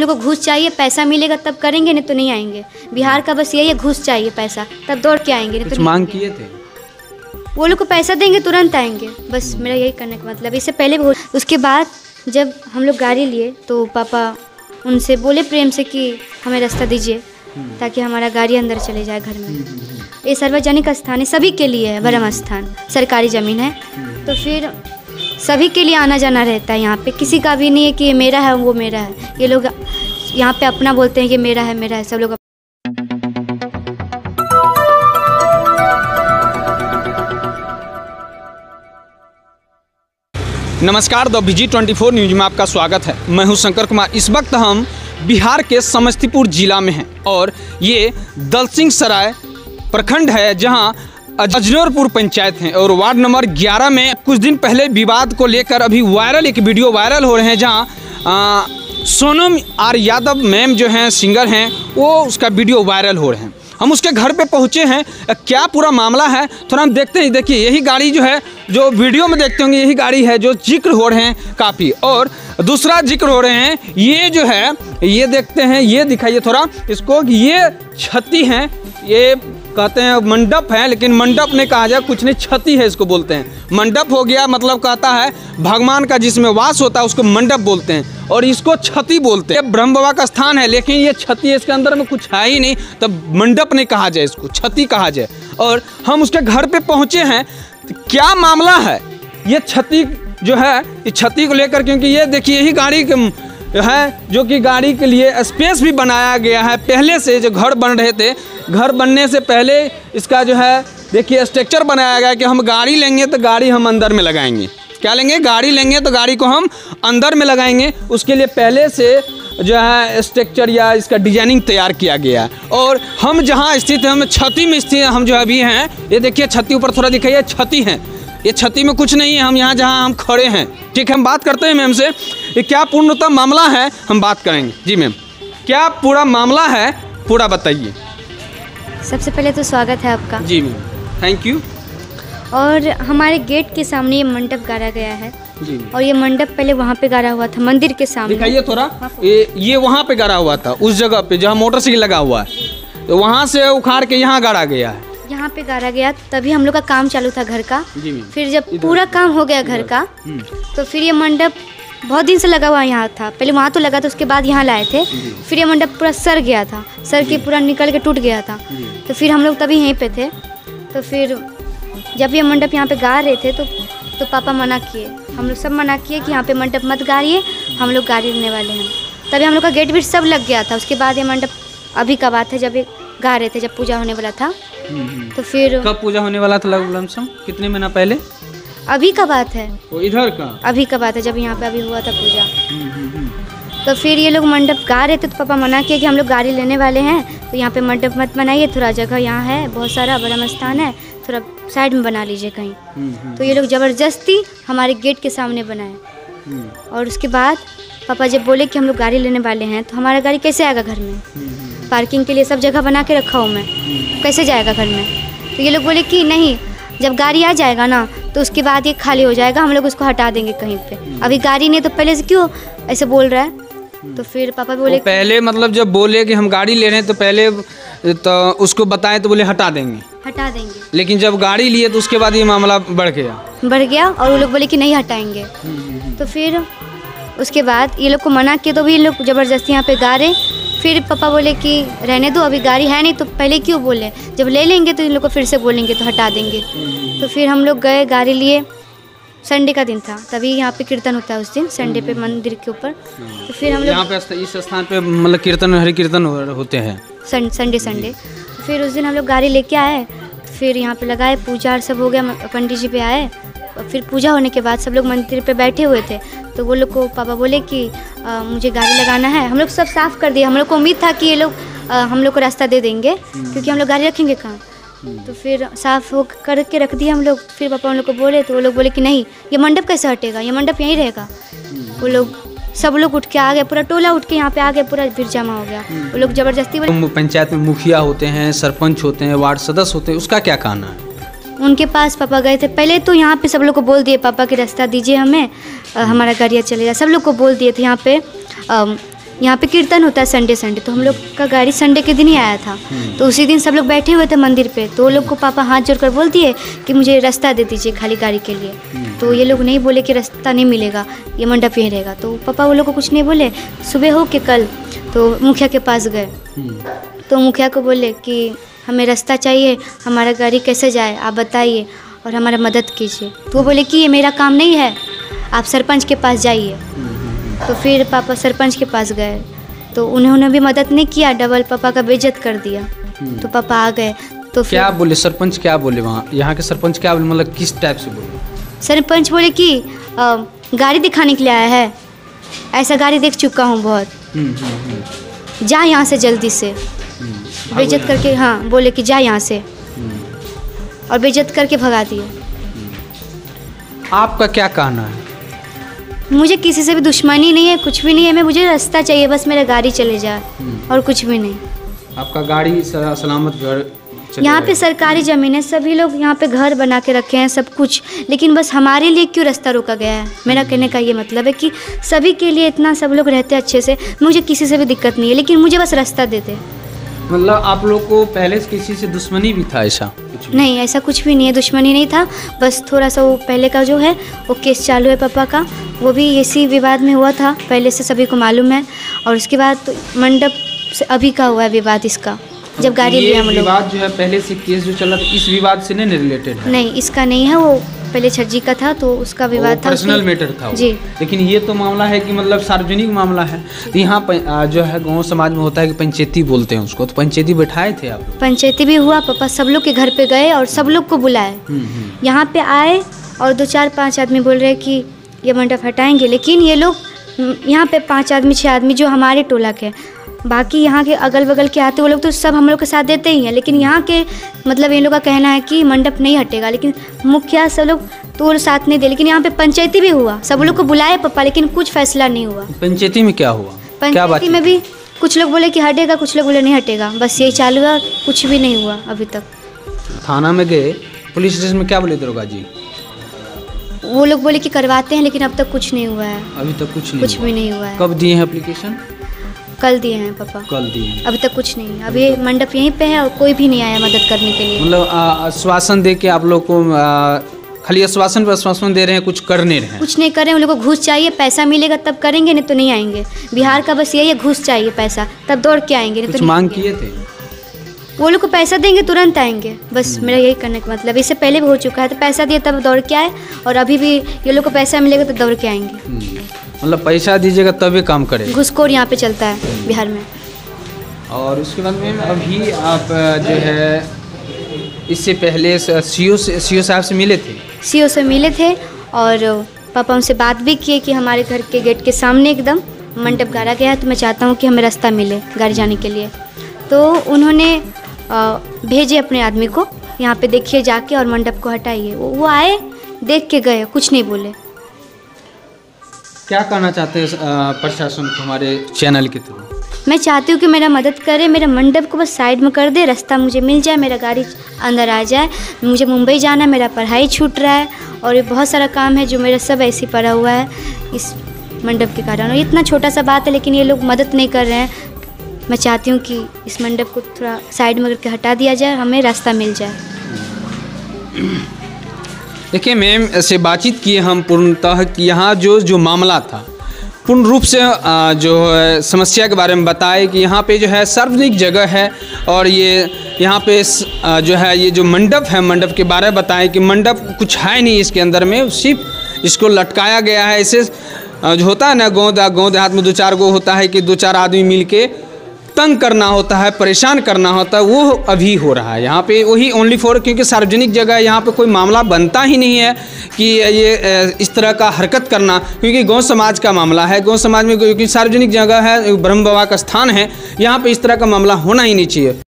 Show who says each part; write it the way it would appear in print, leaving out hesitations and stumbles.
Speaker 1: लोग को घूस चाहिए, पैसा मिलेगा तब करेंगे, नहीं तो नहीं आएंगे। बिहार का बस यही है, घूस चाहिए पैसा तब दौड़ के आएंगे, नहीं तो
Speaker 2: मांग किए थे
Speaker 1: वो लोग को पैसा देंगे तुरंत आएंगे। बस मेरा यही करने का मतलब। इससे पहले भी उसके बाद जब हम लोग गाड़ी लिए तो पापा उनसे बोले प्रेम से कि हमें रास्ता दीजिए ताकि हमारा गाड़ी अंदर चले जाए घर में। ये सार्वजनिक स्थान है, सभी के लिए है, ब्रह्म स्थान सरकारी ज़मीन है, तो फिर सभी के लिए आना जाना रहता है। यहाँ पे किसी का भी नहीं है कि ये मेरा है वो मेरा है। ये लोग यहाँ पे अपना बोलते हैं कि मेरा है सब लोग।
Speaker 2: नमस्कार, द VG24 न्यूज में आपका स्वागत है। मैं हूं शंकर कुमार। इस वक्त हम बिहार के समस्तीपुर जिला में हैं और ये दलसिंह सराय प्रखंड है जहां अजनौरपुर पंचायत है और वार्ड नंबर 11 में कुछ दिन पहले विवाद को लेकर अभी एक वीडियो वायरल हो रहे हैं जहां सोनम आर यादव मैम जो हैं सिंगर हैं वो उसका वीडियो वायरल हो रहे हैं। हम उसके घर पे पहुंचे हैं, क्या पूरा मामला है थोड़ा हम देखते हैं। देखिए यही गाड़ी जो है जो वीडियो में देखते होंगे यही गाड़ी है जो जिक्र हो रहे हैं काफ़ी, और दूसरा जिक्र हो रहे हैं ये जो है ये देखते हैं, ये दिखाइए थोड़ा इसको। ये छती हैं, ये कहते हैं मंडप है लेकिन मंडप नहीं कहा जाए, कुछ नहीं छती है इसको बोलते हैं। मंडप हो गया मतलब कहता है भगवान का जिसमें वास होता है उसको मंडप बोलते हैं और इसको छती बोलते हैं। ब्रह्म बाबा का स्थान है लेकिन ये छती है, इसके अंदर में कुछ है ही नहीं, तब मंडप नहीं कहा जाए, इसको छती कहा जाए। और हम उसके घर पे पहुँचे हैं, तो क्या मामला है ये छती जो है इस छती को लेकर, क्योंकि ये देखिए यही गाड़ी है जो कि गाड़ी के लिए स्पेस भी बनाया गया है। पहले से जो घर बन रहे थे, घर बनने से पहले इसका जो है देखिए स्ट्रक्चर बनाया गया है कि हम गाड़ी लेंगे तो गाड़ी हम अंदर में लगाएंगे। क्या लेंगे? गाड़ी लेंगे तो गाड़ी को हम अंदर में लगाएंगे। उसके लिए पहले से जो है स्ट्रक्चर या इसका डिजाइनिंग तैयार किया गया है। और हम जहाँ स्थित हैं, हम छती में स्थित हम जो अभी हैं, ये देखिए छती ऊपर थोड़ा दिखाइए, छती है, ये छती में कुछ नहीं है। हम यहाँ जहाँ हम खड़े हैं, ठीक है, हम बात करते हैं मैम से, ये क्या पूर्णतः मामला है हम बात करेंगे। जी मैम, क्या पूरा मामला है पूरा बताइए।
Speaker 1: सबसे पहले तो स्वागत है आपका।
Speaker 2: जी मैम, थैंक यू।
Speaker 1: और हमारे गेट के सामने ये मंडप गाड़ा गया है
Speaker 2: जी,
Speaker 1: और ये मंडप पहले वहाँ पे गाड़ा हुआ था मंदिर के सामने।
Speaker 2: दिखाइए थोड़ा, ये वहाँ पे गाड़ा हुआ था उस जगह पे जहाँ मोटरसाइकिल लगा हुआ है, तो वहाँ से उखाड़ के यहाँ गाड़ा गया है।
Speaker 1: यहाँ पे गाड़ा गया, तभी हम लोग का काम चालू था घर का। फिर जब पूरा काम हो गया घर का तो फिर ये मंडप बहुत दिन से लगा हुआ यहाँ था। पहले वहाँ तो लगा था, उसके बाद यहाँ लाए थे। फिर ये मंडप पूरा सर गया था, सर के पूरा निकल के टूट गया था। तो फिर हम लोग तभी यहीं पे थे। तो फिर जब ये मंडप यहाँ पे गा रहे थे तो पापा मना किए, हम लोग सब मना किए कि यहाँ पे मंडप मत गाड़िए, हम लोग गाड़ी लेने वाले हैं। तभी हम लोग का गेट भी सब लग गया था। उसके बाद ये मंडप अभी का बात है, जब ये गा रहे थे, जब पूजा होने वाला था। तो फिर
Speaker 2: कब पूजा होने वाला था लमसम कितने महीना पहले?
Speaker 1: अभी का बात है,
Speaker 2: वो इधर का
Speaker 1: अभी का बात है जब यहाँ पे अभी हुआ था पूजा। तो फिर ये लोग मंडप गा रहे थे तो पापा मना किए कि हम लोग गाड़ी लेने वाले हैं, तो यहाँ पे मंडप मत बनाइए, थोड़ा जगह यहाँ है बहुत सारा ब्रह्म स्थान है, थोड़ा साइड में बना लीजिए कहीं। तो ये लोग ज़बरदस्ती हमारे गेट के सामने बनाए। और उसके बाद पापा जब बोले कि हम लोग गाड़ी लेने वाले हैं तो हमारा गाड़ी कैसे आएगा घर में? पार्किंग के लिए सब जगह बना के रखा हूँ मैं, कैसे जाएगा घर में? तो ये लोग बोले कि नहीं, जब गाड़ी आ जाएगा ना तो उसके बाद ये खाली हो जाएगा, हम लोग उसको हटा देंगे कहीं पे। अभी गाड़ी नहीं तो पहले से क्यों ऐसे बोल रहा है? तो फिर पापा बोले
Speaker 2: पहले मतलब जब बोले कि हम गाड़ी ले रहे हैं तो पहले तो उसको बताएं तो बोले हटा देंगे, लेकिन जब गाड़ी लिए तो उसके बाद ये मामला बढ़ गया और
Speaker 1: वो लोग बोले कि नहीं हटाएंगे। तो फिर उसके बाद ये लोग को मना किया तो भी ये लोग ज़बरदस्ती यहाँ पे गा रहे। फिर पापा बोले कि रहने दो, अभी गाड़ी है नहीं तो पहले क्यों बोले, जब ले लेंगे तो इन लोग को फिर से बोलेंगे तो हटा देंगे। तो फिर हम लोग गए, गाड़ी लिए। संडे का दिन था, तभी यहाँ पे कीर्तन होता है उस दिन संडे पे मंदिर के ऊपर। तो फिर हम लोग
Speaker 2: यहाँ पे इस स्थान पे मतलब कीर्तन हरि कीर्तन होते हैं संडे।
Speaker 1: फिर उस दिन हम लोग गाड़ी लेके आए, फिर यहाँ पे लगाए, पूजा और सब हो गया, पंडित जी पे आए। फिर पूजा होने के बाद सब लोग मंदिर पे बैठे हुए थे, तो वो लोग को पापा बोले कि मुझे गाड़ी लगाना है। हम लोग सब साफ़ कर दिए, हम लोग को उम्मीद था कि ये लोग हम लोग को रास्ता दे देंगे क्योंकि हम लोग गाड़ी रखेंगे कहाँ। तो फिर साफ़ हो करके रख दिया हम लोग। फिर पापा उन लोग को बोले तो वो लोग बोले कि नहीं, ये मंडप कैसे हटेगा, ये मंडप यहीं रहेगा। वो लोग सब लोग उठ के आ गए, पूरा टोला उठ के यहाँ पे आ गए, पूरा भीड़ जमा हो गया। वो लोग ज़बरदस्ती
Speaker 2: पंचायत में मुखिया होते हैं, सरपंच होते हैं, वार्ड सदस्य होते हैं, उसका क्या कहना है?
Speaker 1: उनके पास पापा गए थे पहले, तो यहाँ पे सब लोग को बोल दिए पापा कि रास्ता दीजिए हमें, हमारा गाड़ियाँ चलेगा, सब लोग को बोल दिए थे। यहाँ पे यहाँ पे कीर्तन होता है संडे संडे, तो हम लोग का गाड़ी संडे के दिन ही आया था। तो उसी दिन सब लोग बैठे हुए थे मंदिर पे, तो वो लोग को पापा हाथ जोड़कर बोल दिए कि मुझे रास्ता दे दीजिए खाली गाड़ी के लिए। तो ये लोग नहीं बोले कि रास्ता नहीं मिलेगा, ये मंडप यहीं रहेगा। तो पापा वो लोग को कुछ नहीं बोले। सुबह हो के कल तो मुखिया के पास गए, तो मुखिया को बोले कि हमें रास्ता चाहिए, हमारा गाड़ी कैसे जाए आप बताइए और हमारा मदद कीजिए। तो वो बोले कि ये मेरा काम नहीं है, आप सरपंच के पास जाइए। तो फिर पापा सरपंच के पास गए, तो उन्होंने भी मदद नहीं किया, डबल पापा का बेइज्जत कर दिया। तो पापा आ गए। तो फिर
Speaker 2: क्या बोले सरपंच, क्या बोले वहाँ यहाँ के सरपंच, क्या बोले, मतलब किस टाइप से बोले?
Speaker 1: सरपंच बोले कि गाड़ी दिखाने के लिए आया है, ऐसा गाड़ी देख चुका हूँ बहुत, जा यहाँ से जल्दी से। बेइज्जत करके, हाँ बोले कि जा यहाँ से, और बेइज्जत करके भगा दिए।
Speaker 2: आपका क्या कहना है?
Speaker 1: मुझे किसी से भी दुश्मनी नहीं है, कुछ भी नहीं है, मैं मुझे रास्ता चाहिए, बस मेरा गाड़ी चले जाए और कुछ भी नहीं।
Speaker 2: आपका गाड़ी सलामत घर
Speaker 1: यहाँ पे सरकारी ज़मीन है, सभी लोग यहाँ पे घर बना के रखे हैं सब कुछ, लेकिन बस हमारे लिए क्यों रास्ता रोका गया है? मेरा कहने का ये मतलब है कि सभी के लिए इतना सब लोग रहते हैं अच्छे से, मुझे किसी से भी दिक्कत नहीं है, लेकिन मुझे बस रास्ता देते।
Speaker 2: मतलब आप लोग को पहले से किसी से दुश्मनी भी था? ऐसा कुछ
Speaker 1: नहीं, ऐसा कुछ भी नहीं है, दुश्मनी नहीं था, बस थोड़ा सा वो पहले का जो है वो केस चालू है पापा का, वो भी इसी विवाद में हुआ था, पहले से सभी को मालूम है। और उसके बाद तो मंडप से अभी का हुआ है विवाद इसका, जब गाड़ी लिया हम लोग।
Speaker 2: विवाद जो है पहले से केस जो चला था, इस विवाद से नहीं रिलेटेड है?
Speaker 1: नहीं, इसका नहीं है, वो पहले छज्जी का था तो उसका विवाद था,
Speaker 2: पर्सनल मैटर था
Speaker 1: जी।
Speaker 2: लेकिन ये तो मामला है कि मतलब सार्वजनिक मामला है। तो यहाँ जो है गांव समाज में होता है कि पंचायती बोलते हैं उसको, तो पंचायती बैठाए थे आप?
Speaker 1: पंचायती भी हुआ, पापा सब लोग के घर पे गए और सब लोग को बुलाए, यहाँ पे आए और 2 4 5 आदमी बोल रहे कि ये मंडप हटाएंगे, लेकिन ये लोग यहाँ पे 5 आदमी 6 आदमी जो हमारे टोला के, बाकी यहाँ के अगल बगल के आते वो लोग तो सब हम लोग के साथ देते ही हैं, लेकिन यहाँ के मतलब इन लोग का कहना है कि मंडप नहीं हटेगा, लेकिन मुखिया सब लोग तो साथ नहीं दे। लेकिन यहाँ पे पंचायती भी हुआ, सब लोग को बुलाए पापा, लेकिन कुछ फैसला नहीं हुआ।
Speaker 2: पंचायती में क्या हुआ?
Speaker 1: पंचायती में भी कुछ लोग बोले कि हटेगा, कुछ लोग बोले नहीं हटेगा, बस यही चालू हुआ, कुछ भी नहीं हुआ अभी तक।
Speaker 2: थाना में गए, पुलिस स्टेशन में क्या बोले दरोगा जी?
Speaker 1: वो लोग बोले कि करवाते हैं, लेकिन अब तक कुछ नहीं हुआ है।
Speaker 2: अभी तक कुछ
Speaker 1: भी नहीं हुआ है।
Speaker 2: कब दिए हैं एप्लीकेशन?
Speaker 1: कल दिए हैं पापा।
Speaker 2: कल दिए हैं,
Speaker 1: अभी तक कुछ नहीं। अभी मंडप यहीं पे है और कोई भी नहीं आया मदद करने के लिए।
Speaker 2: मतलब आश्वासन दे के आप लोग को खाली आश्वासन पर आश्वासन दे रहे हैं, कुछ कर नहीं रहे हैं?
Speaker 1: कुछ नहीं कर रहे हैं, उन लोगों को घूस चाहिए, पैसा मिलेगा तब करेंगे, नहीं तो नहीं आएंगे। बिहार का बस यही है, घूस चाहिए पैसा, तब दौड़ के आएंगे, नहीं
Speaker 2: कुछ
Speaker 1: तो
Speaker 2: मांग किए थे?
Speaker 1: वो लोग को पैसा देंगे तुरंत आएंगे, बस मेरा यही करने का मतलब। इससे पहले भी हो चुका है, तो पैसा दिए तब दौड़ के आए, और अभी भी ये लोग को पैसा मिलेगा तो दौड़ के आएंगे।
Speaker 2: मतलब पैसा दीजिएगा तभी काम करें।
Speaker 1: घूसखोर यहाँ पे चलता है बिहार में।
Speaker 2: और उसके बाद में अभी आप जो है इससे पहले सीओ साहब से मिले थे?
Speaker 1: सीओ से मिले थे और पापा उनसे बात भी किए कि हमारे घर के गेट के सामने एकदम मंडप गाड़ा गया है, तो मैं चाहता हूँ कि हमें रास्ता मिले गाड़ी जाने के लिए। तो उन्होंने भेजे अपने आदमी को, यहाँ पे देखिए जाके और मंडप को हटाइए। वो आए, देख के गए, कुछ नहीं बोले।
Speaker 2: क्या कहना चाहते हैं प्रशासन को हमारे चैनल के थ्रू?
Speaker 1: मैं चाहती हूँ कि मेरा मदद करे, मेरा मंडप को बस साइड में कर दे, रास्ता मुझे मिल जाए, मेरा गाड़ी अंदर आ जाए। मुझे मुंबई जाना है, मेरा पढ़ाई छूट रहा है और ये बहुत सारा काम है जो मेरा सब ऐसे ही पड़ा हुआ है इस मंडप के कारण। और इतना छोटा सा बात है, लेकिन ये लोग मदद नहीं कर रहे हैं। मैं चाहती हूँ कि इस मंडप को थोड़ा साइड में करके हटा दिया जाए, हमें रास्ता मिल जाए।
Speaker 2: देखिए मैम से बातचीत किए हम पूर्णतः कि यहाँ जो मामला था पूर्ण रूप से जो है समस्या के बारे में बताए कि यहाँ पे जो है सार्वजनिक जगह है और ये यहाँ पे जो है ये जो मंडप है, मंडप के बारे में बताएं कि मंडप कुछ है नहीं इसके अंदर में, सिर्फ इसको लटकाया गया है। ऐसे जो होता है ना गाँव देहात में 2-4 गो होता है कि 2-4 आदमी मिलके तंग करना होता है, परेशान करना होता है, वो अभी हो रहा है यहाँ पे। वही ओनली फॉर, क्योंकि सार्वजनिक जगह है, यहाँ पे कोई मामला बनता ही नहीं है कि ये इस तरह का हरकत करना, क्योंकि गौ समाज का मामला है। गौ समाज में क्योंकि सार्वजनिक जगह है, ब्रह्म बाबा का स्थान है, यहाँ पे इस तरह का मामला होना ही नहीं चाहिए।